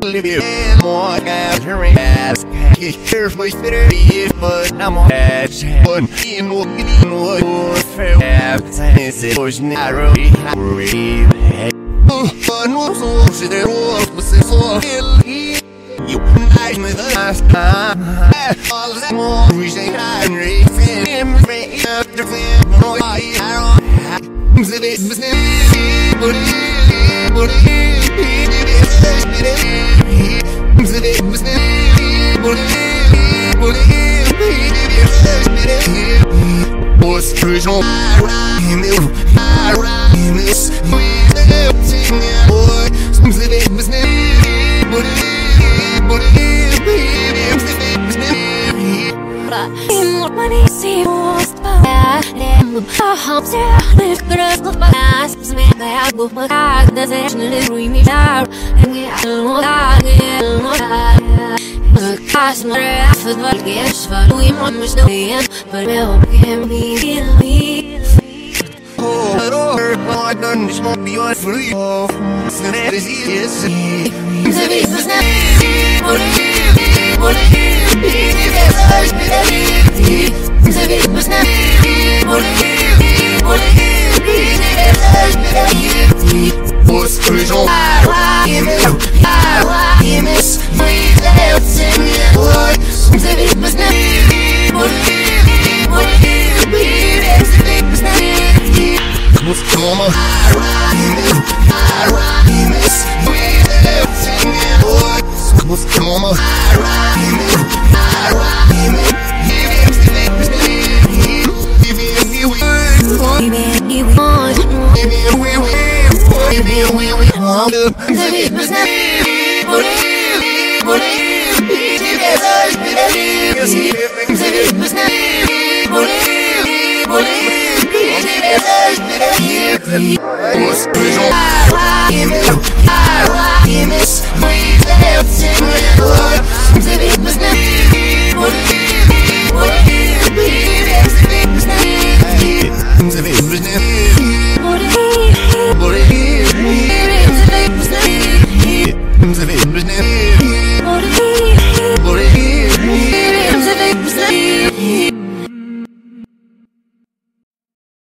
live it more gathering ass. Carefully fit it, but I'm on edge. One in what fair absence. It was narrow. But no so there was so you nice me the last time. All that more reason I'm reaching him after film. No, I don't. This is money see what's bad. I'm still live the rest of my life. Smack back with my dog. Does it really me down? And we don't die. The customer after the gift, but we want much no end. But we'll can be me. Oh, I don't hurt my gun. This won't be your free. Oh, so that is easy. The business now. What's crazy? What's